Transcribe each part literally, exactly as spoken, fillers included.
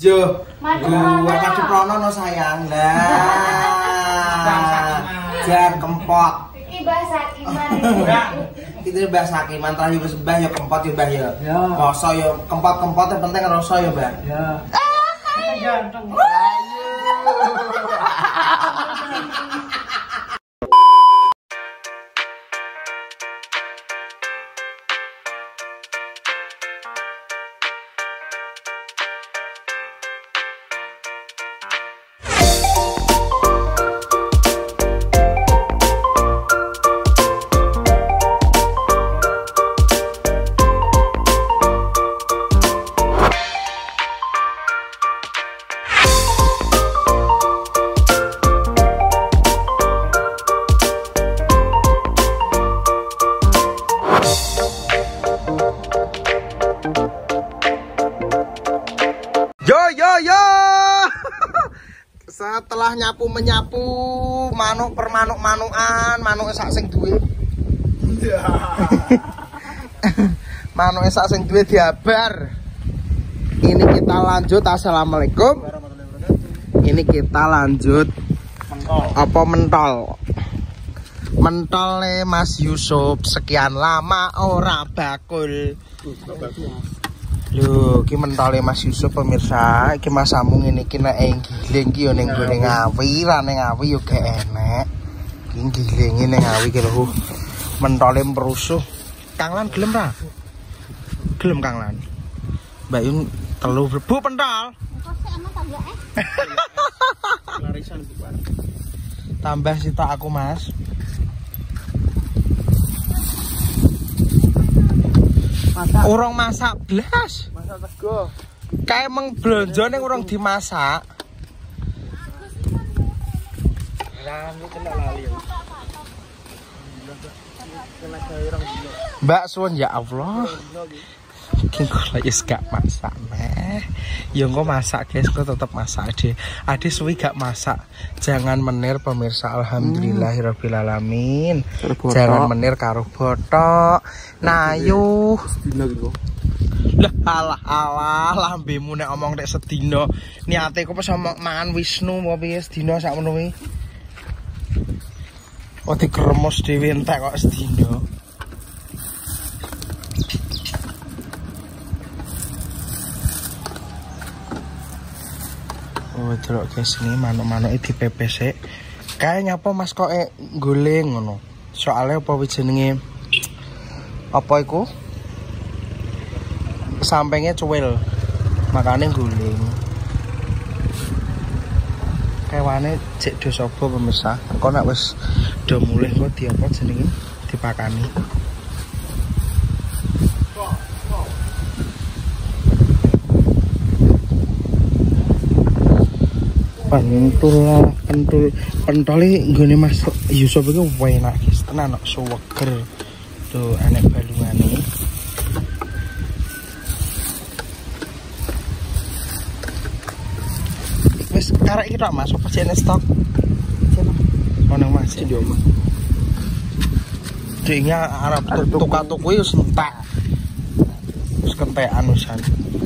Yo, gua madu prono no sayang lah. Jan kempot. Iki bahasa Kiman. Itu bahasa Kiman terakhir wis mbah yo kempot yo mbah yo. Rasa yo kempot-kempot yang penting rasa yo, Mbah. Ya. Ganteng. Setelah nyapu menyapu manuk per manuk manukan manuk sak sing duwe manuk sak sing duwe diabar. Ini kita lanjut. Assalamualaikum. Ini kita lanjut mentol. Apa mentol mentol Mas Yusuf sekian lama ora bakul. Lho, iki mentole Mas Yusuf pemirsa, iki Mas Amung ini ki nek giling ki yo ning gone Ngawi, ra ning Ngawi yo gak enek. Iki gilinge ning Ngawi ki lho. Mentole mrusuh. Kang Lan gelem ra? Gelem Kang Lan. Mbak Yun telu Bu pentol. Kok sik emang tak gak eh. Larisan bukan. Tambah sitok aku, Mas. Masak. Orang masak blas. Masak tego. Kayak emang blonjo ning urung dimasak. Lah iki kena lali. Mbak suwun ya Allah. Iki kok wis gak masak meh. Ya engko masak guys, kok tetep masak Ade. Ade suwi gak masak. Jangan menir pemirsa, alhamdulillahirabbil alamin. Jangan menir karo botok. Nah yuk. Lah alah alah lambemu nek omong nek sedina. Niate kok pas mangan Wisnu apa piye sedina sakmono kuwi. Kok dikremos dhewe entek kok sedina. Oh, delok guys ini manuk-manuk iki dipepes sik. Kae nyapa Mas kok e guling ngono. Soale apa jenenge? Apa iku? Sampengnya cuwil. Makane guling. Kewane cek do sapa pemirsa. Engko nek wis do mulih kok di apa jenenge? Dipakani. Pentul lah, pentul pentole nggone Mas Yusuf iki enak guys, tenan kok suweger. Tuh enek balungane. Wis karek iki tok Mas, apa jene stok? Ono Mas di omah. Dingnya arep tuku-tuku wis entek. Wis kentekan wisan.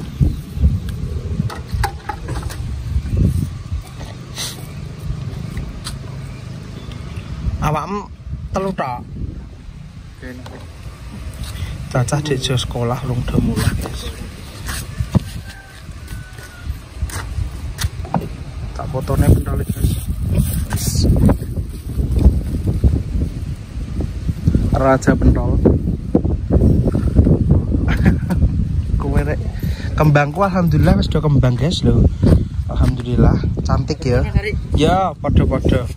Awakmu telu tok. Cacah di sekolah lung do mulai guys. Tak fotone pentol guys. Raja pentol. Kowe rek kembangku alhamdulillah wis do kembang guys lho. Alhamdulillah cantik ya. Ya padha-padha.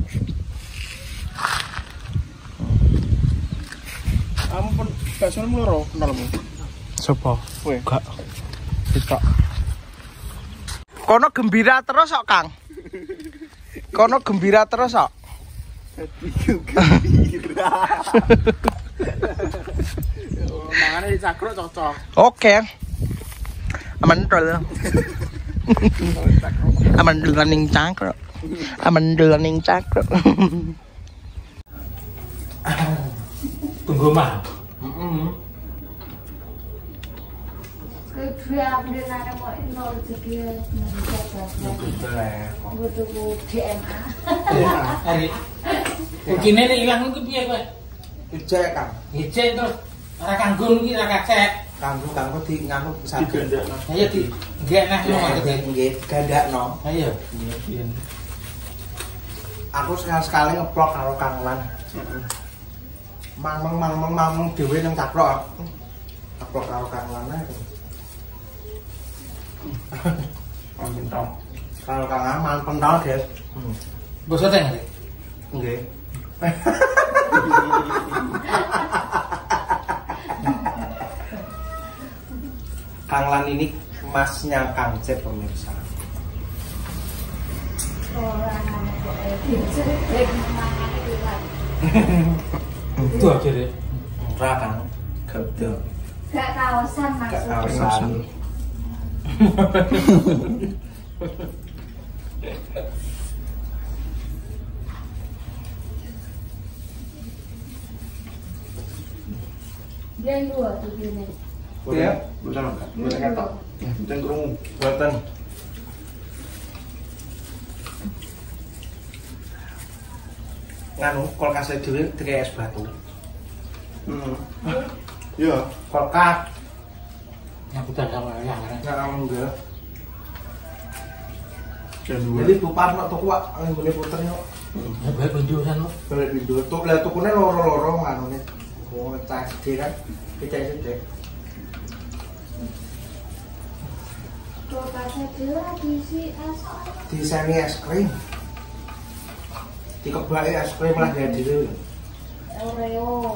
Ampun, bakso mloro nolmu. Sopo? Kowe. Gak. Sitok. Kono gembira terus kok, Kang. Kono gembira terus kok. Gembira. Mangane dicakruk cocok. Oke. Amandel. Amandel ning cangkruk. Amandel ning cangkruk. Tunggu mah. Heeh. dua April nanti mau nol rezeki betul ya butuh D N A hari begini nih hilang itu piye kowe ijek kan ijek terus ora kanggo iki ora kacek kanggo kanggo di nganu saged ayo di nggih nah nggih gandakno ayo nggih aku sekali-sekali ngeplok karo Kang Lan mameng mameng mameng dhewe nang caplok ngeplok karo Kang Lan ae pentol kalau Kang Lan man pentol guys basa teng nggih Kang Lan ini masnya Kang Cep pemirsa. orang anak kok dicerik mangane ilang itu aja deh Ora Kang, gak gak kawasan gak maksudnya kawasan. dia dua tuh gini Iya, betul enggak? Betul kata. Betul krungu. Boten. Nganu kulkas dhewe dhewe es batu. Hmm. Iya, kulkas. yang udah sama yang Nah, enggak. Jadi Bu Parno tuku wak nggone puternya. ya baik penjualan lo Balik video tuh lah tukune loro-loro nganune. Wong ngecas gede kan. Gede-gede. kulkasnya dia diisi es Diseni es krim. Dikebaki es krim lah ya dhewe. Oreo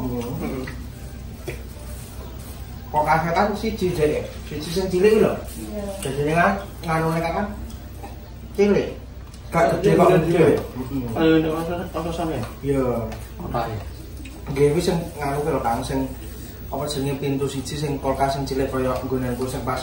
Kulkasnya kan siji dhewe. Siji sing cilik lho. iya Jadi kan nganune kan cilik. Gak gede kok gede. Ayo nek ono sampe. Iya. apa ya Nggih wis sing nganu lho Kang sing apa jenenge pintu siji sing kulkas sing cilik kaya nggonanku sing pas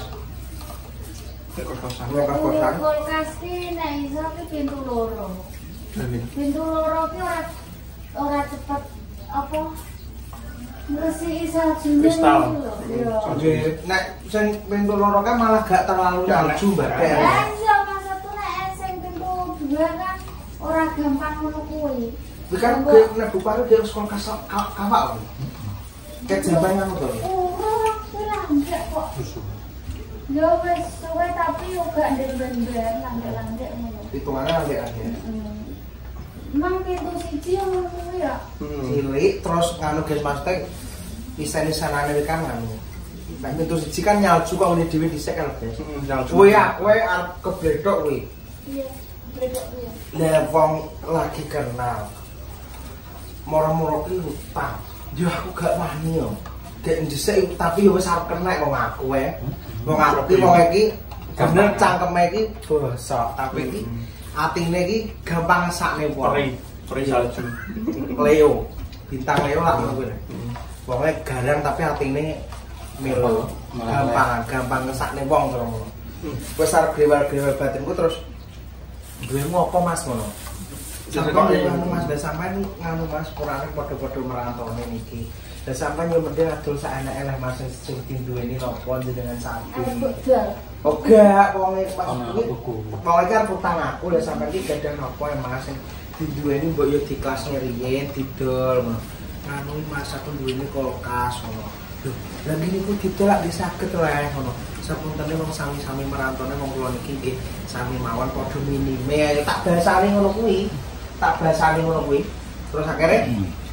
nek kulkas sampe kulkas. kulkas ki nek iso ki pintu loro pintu loro ki ora ora cepet apa ngresiki salju Kristal. iya Nggih, nek sing pintu loro kan malah gak terlalu salju mbak. lah iya maksud tuh nek sing pintu dua kan ora gampang ngono kuwi Kuwi kan nek bupati dia harus kulkas kawak. Kayak jamban ngono to. ora kuwi langgek kok yo wis suwe tapi yo gak ndek-ndek langgek-langgek ngono Hitungannya agak-agak. emang pintu siji yang ngono ya Cilik terus nganu guys maksudnya isen-isenane kan nganu. Nek pintu siji kan nyalju kok ngene dhewe dhisik kan guys. Kowe ya, kowe arep kebledok kowe. iya beda ya Lah wong lagi kenal. Moro-moro ki utang. Yo aku gak wani yo. Gek dhisik tapi yo wis arep kena wong aku wae. Wong aku ki wong iki bener cangkeme iki bosok, tapi iki atine iki gampang ngesakne wong. Peri, peri salju. Leo, bintang Leo lah ngono kuwi. Wonge garang tapi atine melo. Gampang, gampang ngesakne wong ngono. Wis arep grewel-grewel batinku terus duwe ngopo Mas ngono. Sampai nganu Mas, dan sampai nganu Mas kurangnya podo-podo merantau niki. Dan sampai yang penting adul saenake lah Mas sing duweni nopo jenengan sapi. betul Oh gak, wonge Mas iki wonge kan utang aku lah sampai iki gadah nopo ya Mas sing diduweni mbok yo di kelas riyen didol ngono. Nganu Mas aku duweni kulkas ngono. Lho, lha niku didol lak saged leh ngono. Sapuntene wong sami-sami merantone wong kula niki nggih sami mawon padha minime ayo tak basane ngono kuwi. Tak basane ngono kuwi. Terus akhirnya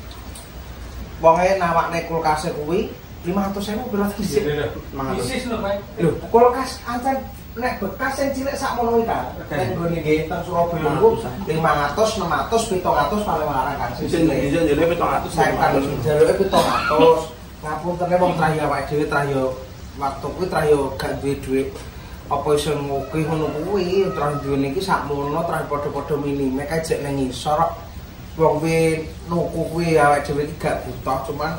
wonge nawakne kulkase kuwi lima ratus ribu berarti dhisik. bisnis lo baik Lho, kulkas ancen nek bekas sing cilik sakmono iki kan. Nek nggone nggih teng Surabaya niku lima ratus, enam ratus, tujuh ratus paling larang kan. Sing dijak jare pitung atus. Saya kan jaluke tujuh ratus. Ngapuntene wong trahi awake dhewe trahi waktu kuwi trahi gak duwe dhuwit. Apa iso ngokeh ngono kuwi trahi duwe niki sakmono trahi padha-padha minime kae jek nang ngisor. Wong kuwi nuku kuwi awake dhewe iki gak butuh cuman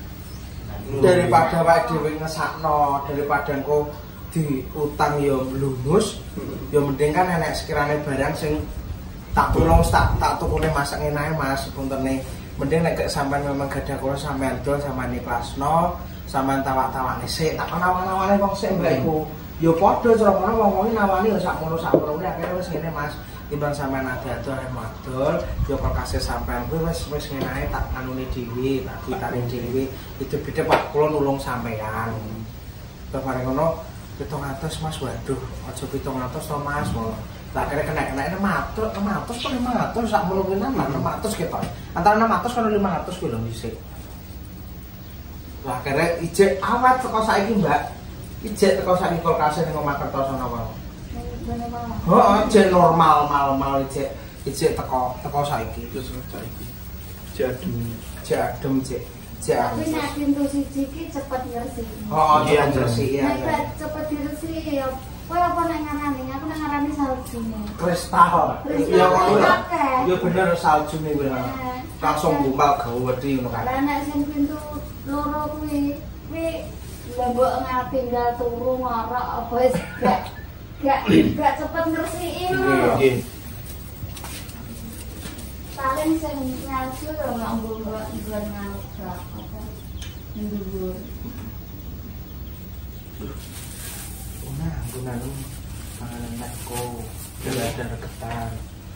daripada awake dhewe ngesakno daripada engko diutang ya mlunus ya mending kan enek sekirane barang sing tak tulung tak tak tukune masak enae Mas puntene mending nek sampean memang gadah kula sampean dol sampean iklasno sampean tawak-tawakne sik, tak nawang-nawane wong sik mbak iku. Ya padha cara ngono wong-wong nawani ya sakmono sakmono akhire wis ngene Mas. Timbang sampean adu-adu arep modal, ya kok kasih sampean kuwi wis wis ngene ae tak anune dhewe, tak ditare dhewe. Itu beda Pak kula nulung sampean. Terus mari ngono pitung atus Mas, waduh, aja pitung atus to Mas. Lah kira kena-kena enam ratus, enam ratus kok lima ratus sak mulungan enam ratus ketok. Antara enam ratus karo lima ratus kuwi lho dhisik. Lah kira ijek awat teko saiki Mbak. Ijek teko saiki kulkase ning omah Kertosono apa? Heeh, ijek normal mal-mal ijek ijek teko teko saiki terus saiki. Jadem, jadem ijek. Tapi nek pintu siji iki cepet ngresik. Oh, iya ngresik ya. Nek cepet diresik ya kowe apa nek ngarani? Aku nek ngarani salju. Kristal. Ya ngono ya. Ya bener saljune kuwi. Langsung gumpal gawe wedi ngono kan. Lah nek sing pintu loro kuwi kuwi mbok ngatinggal turu ngorok apa wis gak gak gak cepet ngresiki lho. Nggih. Paling sing ngalsu yo nek mbok nggon ngapa apa. Nduwur. Nah, gunaan panganan neko, tidak ada reketan.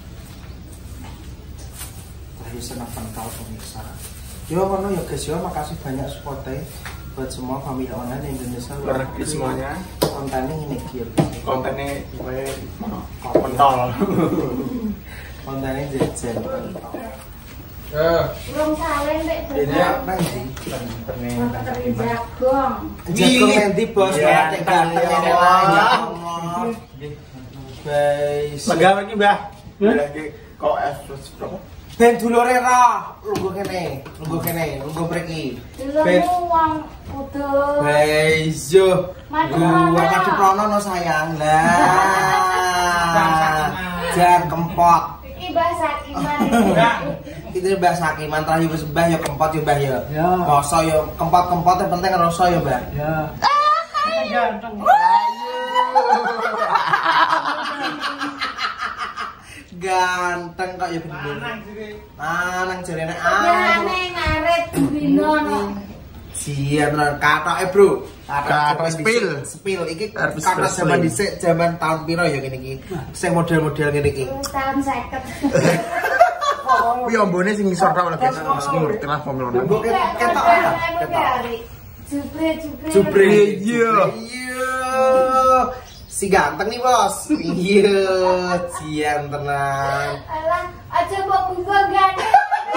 Lagi senang pentol pemirsa. Yo, kono ya guys, yo makasih banyak supportnya buat semua family online Indonesia. Luar negeri semuanya. Kontennya ini dia. Kontennya gue pentol. Kontennya jajan. Eh, belum kalen dek. Ini apa sih? Ternyata jagong. Jagong nanti bos, ya, guys. Lega lagi Mbah. Lagi kok F berapa? Ben dulure ra, lungguh kene, lungguh kene, lungguh mriki. Ben wong utuh. Guys, yo. Gua mati prono no sayang lah. Jan kempot. Iki bahasa iman. Itu bahasa Sakiman terakhir wis Mbah yo kempot yo Mbah yo. Rasa yo kempot-kempot yang penting rasa yo Mbah. Ya. Ganteng. Ganteng kok ya bener. Lanang jarene ah. Jarene ngarit dino no. Siap tenan katoke, Bro. Katok spill. Spill iki katok zaman dhisik zaman tahun piro ya ngene iki. Sing model-model ngene iki. Tahun seket. Kuwi ombone sing ngisor tok lagi sing ngerti lah pemilonan. Mbok ketok apa? Ketok. Jupre, jupre. Jupre. Iya. Iya. Si ganteng nih bos. Iya, cian tenang. Alah, aja mbok bunga ganteng.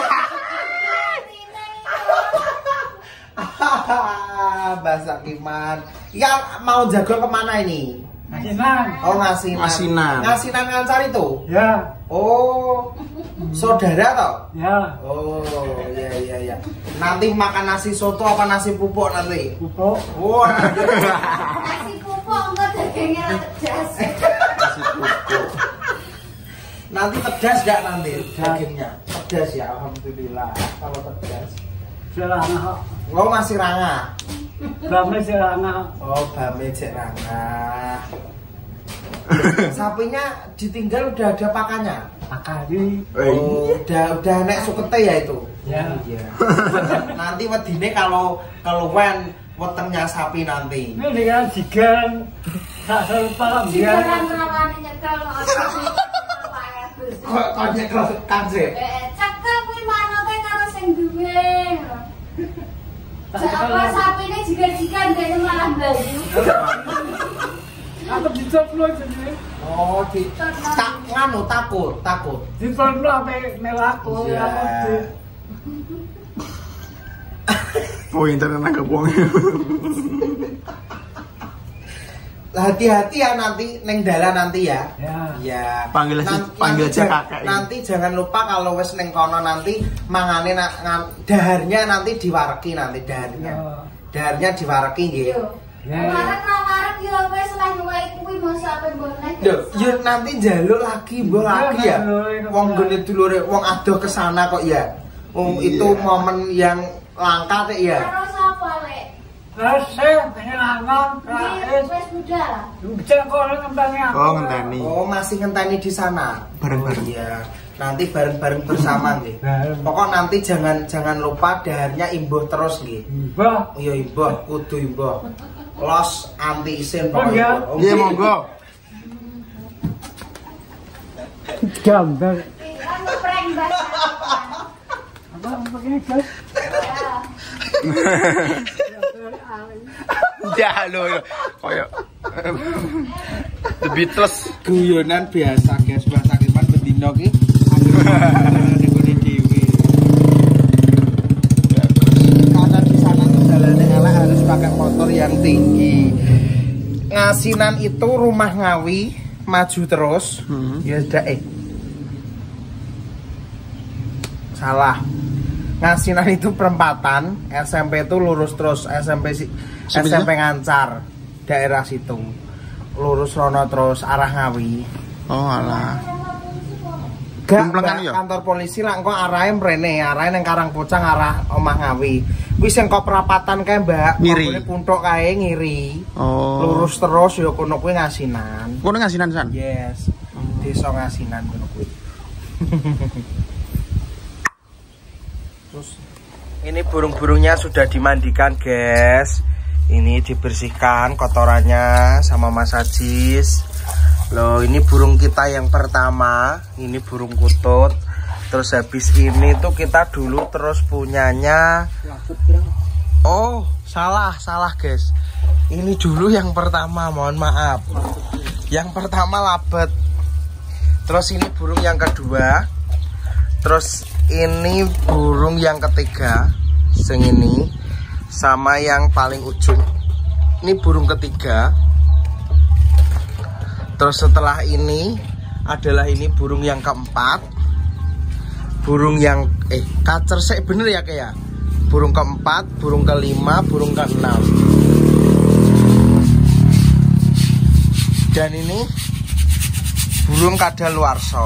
Bahasa Kiman. Ya mau jago kemana ini? Ngasinan. Oh ngasinan. Ngasinan. Ngasinan ngancar itu? Ya. Oh, saudara toh? Ya. Oh, iya iya iya. Nanti makan nasi soto apa nasi pupuk nanti? Pupuk. Wah. Nasi pupuk enggak dagingnya pedas. Nasi pupuk. Nanti pedas gak nanti dagingnya? Pedas ya, alhamdulillah. Kalau pedas. Serana. Oh masih rangah. Bame serana. Oh bame cek rangah. Sapinya ditinggal udah ada pakannya. Akali. Oh, udah udah nek sukete ya itu. Ya. Iya. Nanti wedine kalau keluwen wetengnya sapi nanti. Ini dengan jigan. Tak selupa dia. Jigan rawane nyekel Kok kok nyekel kanjeng. Eh, cekel kuwi manote karo sing duwe. Apa sapine jigan-jigan dene malah bayu. Aku dicoplo jadi. Oh, di tak nganu takut, takut. Dicoplo sampai melaku ya mesti. Oh, internet agak buang. Hati-hati ya nanti neng dalan nanti ya. Ya. Ya. Panggil aja, Nanti- panggil nanti aja ja- kakak. Nanti jangan lupa kalau wes neng kono nanti mangane na, ngan- daharnya nanti diwareki nanti daharnya. Ya. Daharnya diwareki nggih. Yo. Ya. Kemarin kemarin yo wis lah nyuwai kuwi masa apa bonek. Yo, yo nanti jaluk lagi, mbok lagi ya. Wong gene dulure wong adoh kesana kok ya. Wong itu momen yang langka teh ya. Karo sapa lek? Rasa kehilangan Iki rakyat. wis budal. Bisa kok ngenteni aku. Oh, ngenteni. Oh, masih ngenteni di sana. Bareng-bareng. Oh, iya. Nanti bareng-bareng bersama nggih. Pokok nanti jangan jangan lupa daharnya imbuh terus nggih. Imbah. Iya imbuh, kudu imbuh. Los anti isin Oh, iya. Iya monggo. Gambar. Anu prank bahasa. Apa begini, guys? Ya lho koyo The Beatles. guyonan biasa guys, bahasa Kiman bendino ki. Ngene dhewe. Karena di sana tuh jalannya elek harus pakai motor yang tinggi. Ngasinan itu rumah Ngawi, maju terus. Hmm. Ya sudah eh. Salah. Ngasinan itu perempatan, S M P itu lurus terus, S M P si, S M P Ngancar, daerah situ. Lurus rono terus arah Ngawi. Oh alah. Gak, Kumplengan Mbak, ya? kantor polisi lah engko arahe mrene, arahe nang Karangpocang arah omah Ngawi. Wis engko perapatan kae, Mbak. Ngiri. Ngene puntuk kae ngiri. Oh. Lurus terus ya kono kuwi Ngasinan. Kono ngasinan san. Yes. Desa Ngasinan kono kuwi. Terus ini burung-burungnya sudah dimandikan, guys. Ini dibersihkan kotorannya sama Mas Ajis. Loh, ini burung kita yang pertama, ini burung kutut. Terus habis ini tuh kita dulu terus punyanya. Oh, salah, salah guys. Ini dulu yang pertama, mohon maaf. Yang pertama labet. Terus ini burung yang kedua. Terus ini burung yang ketiga, sing ini. Sama yang paling ujung. Ini burung ketiga. Terus setelah ini adalah ini burung yang keempat. Burung yang eh kacer sek bener ya kayak. Burung keempat, burung kelima, burung keenam. Dan ini burung kadaluarsa.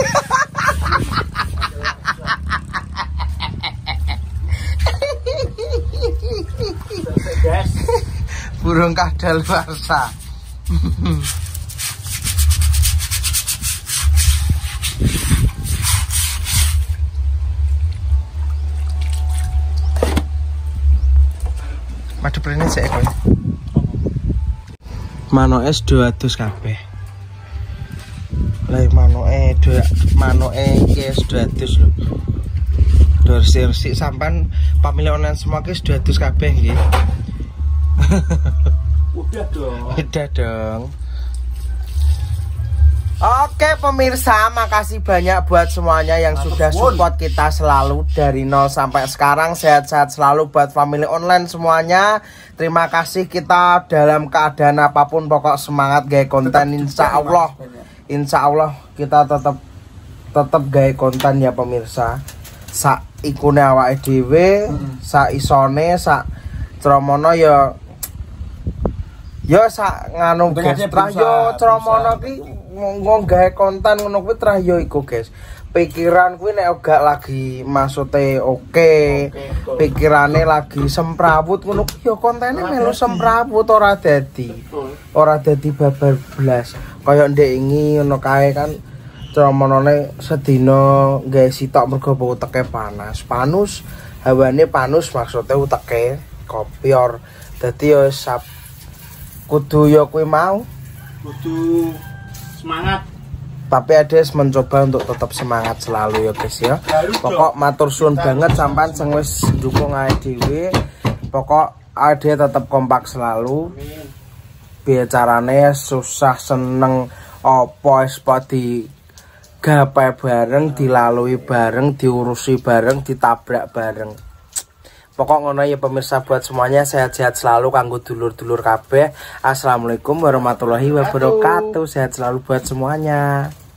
Burung kadaluarsa. Madu prene sik kowe. Manoke dua ratus kabeh. Lah manoke dua manoke iki dua ratus lho. Dorsir-sik sampean pamilih semua ki dua ratus kabeh nggih. Udah dong. Udah dong. Oke pemirsa, makasih banyak buat semuanya yang sudah support kita selalu dari nol sampai sekarang. Sehat-sehat selalu buat family online semuanya. Terima kasih, kita dalam keadaan apapun pokok semangat gaya konten, insya Allah. Insya Allah kita tetap tetap gaya konten ya pemirsa. Sak ikune awake dhewe, sak isone, sak tromono ya ya sak nganu guys. Trah yo tromono ki ngomong gawe konten ngono kuwi trah yo iku guys. Pikiran kuwi nek gak lagi maksude oke, okay, pikirane lagi semprawut ngono kuwi yo kontene melu semprawut ora dadi. Ora dadi babar blas. Kaya ndek ingi ngono kae kan tromonone sedina gawe sitok mergo uteke panas. Panus, hawane panus maksude uteke kopior. Dadi yo sap kudu yo kuwi mau Kudu semangat. Tapi Ades mencoba untuk tetap semangat selalu ya guys ya. Pokok matur suwun banget sampean sing wis dukung ae dhewe. Pokok Ade tetap kompak selalu. Biar carane susah seneng apa wis di gapai bareng, dilalui bareng, diurusi bareng, ditabrak bareng. Pokok ngono ya pemirsa, buat semuanya sehat-sehat selalu kanggo dulur-dulur kabeh. Assalamualaikum warahmatullahi wabarakatuh. Sehat selalu buat semuanya.